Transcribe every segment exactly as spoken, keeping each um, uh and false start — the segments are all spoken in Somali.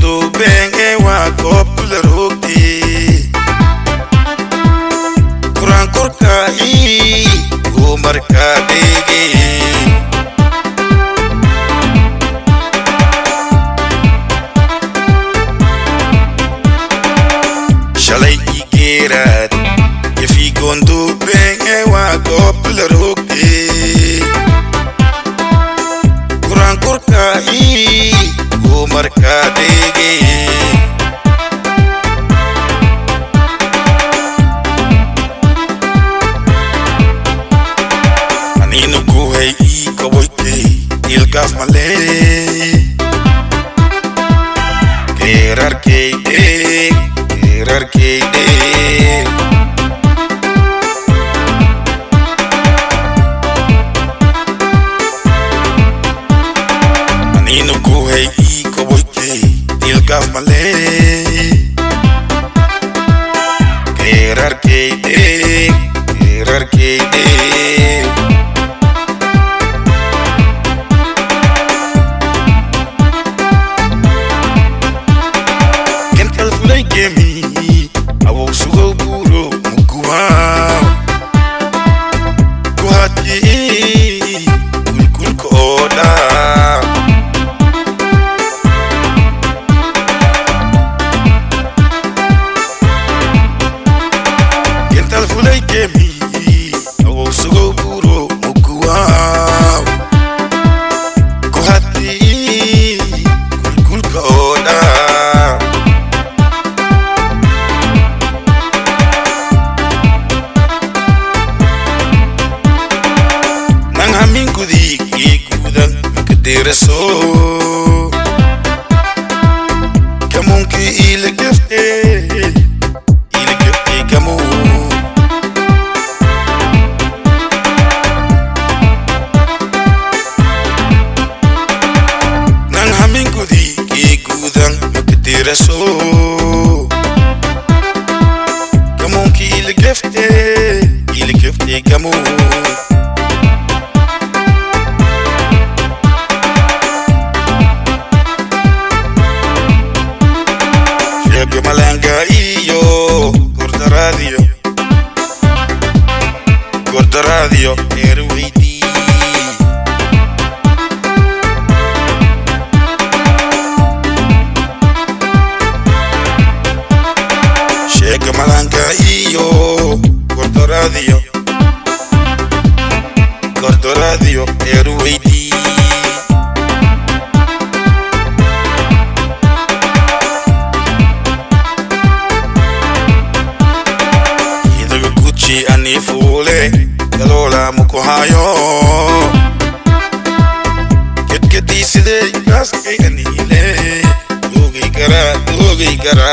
gondo benge wa kopula roki Kuran kurka i Umar ka dege Shalai ikirat Yefi gondo benge wa kopula roki Kuran kurka i Umar ka dege Anino kuhei i kawoite ilgaf male Kerar keide Kerar keide Anino kuhei i kawoite ilgaf male Kerar keide Kerar keide Gemi, awo sugo buro mukuwa kuhati kulkul koda Gental fulay gemi, awo sugo buro mukuwa kuhati kulkul koda Kudi ikudan makadiraso Kamun ki ila gifte Ila gifte kamu Nang hamin kudi ikudan makadiraso Kamun ki ila gifte Ila gifte kamu Shega malanga iyo Gorda radio Gorda radio Erwidi Shega malanga iyo Gorda radio Gorda radio Erwidi Ani fule Galola muko hayo Ket ket iside Kas ke anile Dogi kara Dogi kara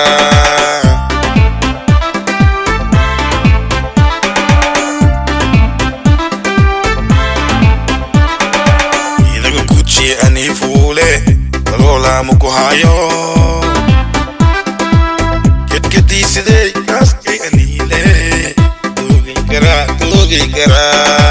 Idago kuchi ani fule Galola muko hayo Ket ket iside Kas ke anile Gara, tu gara.